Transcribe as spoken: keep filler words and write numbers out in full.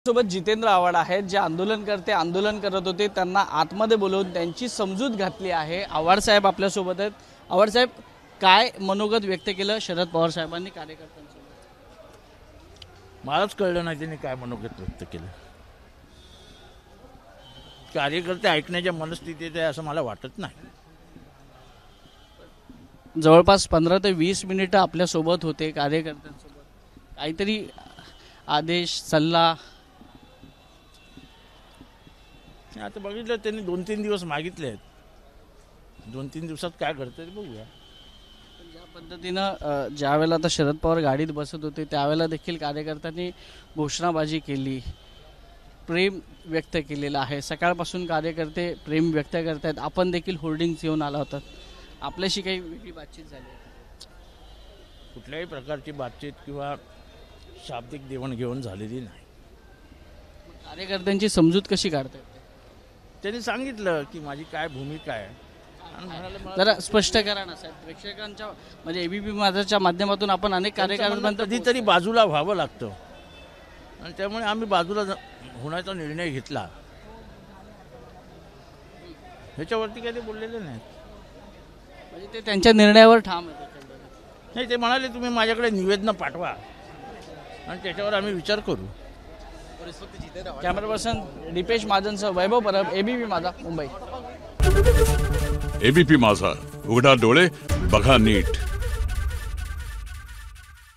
सोबत जितेंद्र आव्हाड आहेत, जे आंदोलनकर्ते आंदोलन करत होते त्यांना आतमध्ये बोलवून त्यांची समजूत घातली आहे। आव्हाड साहेब आपल्या सोबत आहेत। आव्हाड साहेब, काय मनोगत व्यक्त केलं शरद पवार साहेबांनी कार्यकर्त्यांसोबत? मलाच कळलं नाही त्यांनी काय मनोगत व्यक्त केलं। कार्यकर्ते ऐकण्याच्या मनस्थितीत आहे असं मला वाटत नाही। जवळपास पंधरा ते वीस मिनिटं आपल्या सोबत होते कार्यकर्त्यांसोबत, काहीतरी आदेश सल्ला? आता बघितलं त्यांनी दोन तीन दिवस मागितले आहेत, दोन तीन दिवसात काय करते बघूया। ज्या पद्धतीनं ज्या वेळेला आता शरद पवार गाडीत बसत होते त्यावेळेला देखील कार्यकर्त्यांनी घोषणाबाजी केली, प्रेम व्यक्त केलेलं आहे। सकाळपासून कार्यकर्ते प्रेम व्यक्त करतात। आपण देखील होर्डिंग्स घेऊन आला होता, आपल्याशी काही वेगळी बातचीत झाली? कुठल्याही प्रकारची बातचीत किंवा शाब्दिक देवाणघेवाण झालेली नाही। कार्यकर्त्यांची समजूत कशी काढतात? त्यांनी सांगितलं की माझी काय भूमिका आहे, जरा स्पष्ट करा ना साहेब। प्रेक्षकांच्या म्हणजे एबीपी माझाच्या माध्यमातून आपण अनेक कार्यकर्त्यांपर्यंत कधीतरी बाजूला व्हावं लागतं आणि त्यामुळे आम्ही बाजूला होण्याचा निर्णय घेतला। ह्याच्यावरती काही ते बोललेले नाहीत, म्हणजे ते त्यांच्या निर्णयावर ठाम आहे? नाही, ते म्हणाले तुम्ही माझ्याकडे निवेदन पाठवा आणि त्याच्यावर आम्ही विचार करू। कॅमेरा पर्सन दीपेश महाजनसह वैभव परब, एबीपी माझा, मुंबई। एबीपी माझा, उघडा डोळे बघा नीट।